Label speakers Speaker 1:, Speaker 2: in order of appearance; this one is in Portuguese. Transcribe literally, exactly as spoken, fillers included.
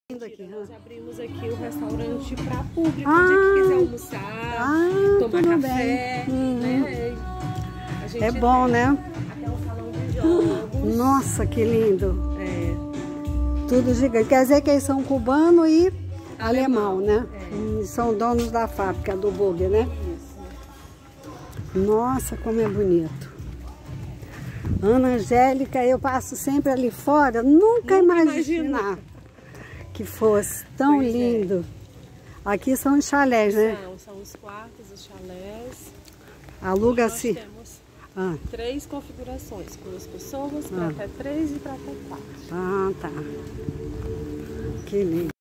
Speaker 1: Aqui,
Speaker 2: nós abrimos aqui o restaurante para público,
Speaker 1: ah,
Speaker 2: onde que quiser almoçar,
Speaker 1: ah,
Speaker 2: tomar café,
Speaker 1: uhum.
Speaker 2: né? A gente
Speaker 1: é bom,
Speaker 2: tem
Speaker 1: né?
Speaker 2: até um salão de jogos.
Speaker 1: Nossa, que lindo!
Speaker 2: É.
Speaker 1: Tudo gigante. Quer dizer que eles são cubano e alemão,
Speaker 2: alemão
Speaker 1: né?
Speaker 2: É.
Speaker 1: São donos da fábrica do Burger, né?
Speaker 2: Isso.
Speaker 1: Nossa, como é bonito. Ana Angélica, eu passo sempre ali fora, nunca, nunca imaginar que fosse tão pois lindo. É. Aqui são os chalés, né?
Speaker 2: São, são os quartos, os chalés.
Speaker 1: Aluga-se.
Speaker 2: Nós temos
Speaker 1: ah.
Speaker 2: três configurações, para duas pessoas, para ah. até três e para até quatro.
Speaker 1: Ah, tá. Que lindo.